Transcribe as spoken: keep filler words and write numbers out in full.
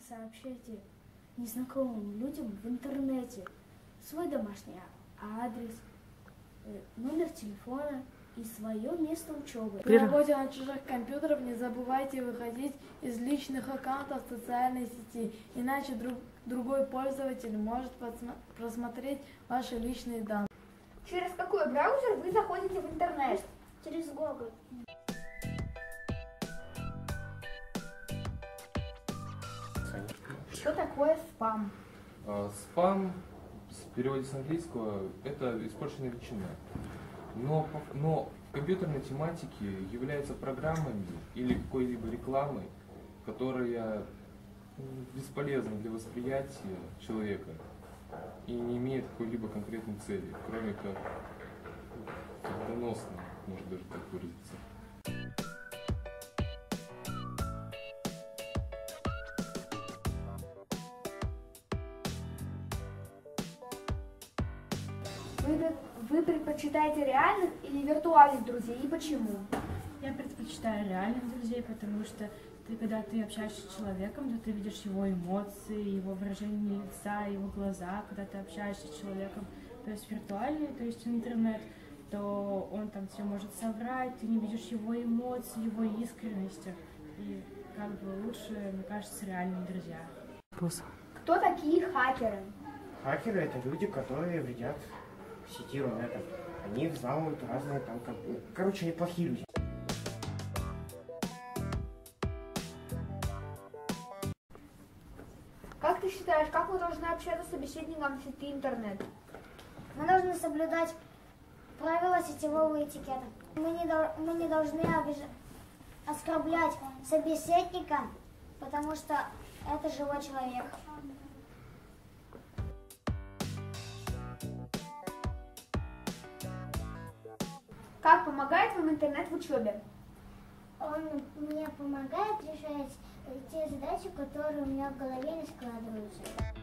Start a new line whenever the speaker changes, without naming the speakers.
сообщайте незнакомым людям в интернете свой домашний адрес, номер телефона и свое место учебы.
При работе на чужих компьютерах не забывайте выходить из личных аккаунтов в социальной сети, иначе друг, другой пользователь может просмотреть ваши личные данные.
Через какой браузер вы заходите в интернет?
Через Google.
Что такое спам?
А, спам, в переводе с английского, это испорченная ветчина. Но, но в компьютерной тематике являются программами или какой-либо рекламой, которая бесполезна для восприятия человека и не имеет какой-либо конкретной цели, кроме как доносно, может даже так выразиться.
Вы, вы предпочитаете реальных или виртуальных друзей и почему?
Я предпочитаю реальных друзей, потому что ты, когда ты общаешься с человеком, то ты видишь его эмоции, его выражение лица, его глаза, когда ты общаешься с человеком. То есть виртуальный, то есть интернет, то он там все может соврать, ты не видишь его эмоций, его искренности. И как бы лучше, мне кажется, реальные друзья.
Вопрос.
Кто такие хакеры?
Хакеры — это люди, которые вредят в сети Рунета. Они взламывают разные там... Короче, они плохие люди.
Как ты считаешь, как мы должны общаться с собеседником в сети интернет?
Мы должны соблюдать правила сетевого этикета. Мы не, мы не должны обиж... оскорблять собеседника, потому что это живой человек.
Как помогает вам интернет в учебе?
Он мне помогает решать те задачи, которые у меня в голове не складываются.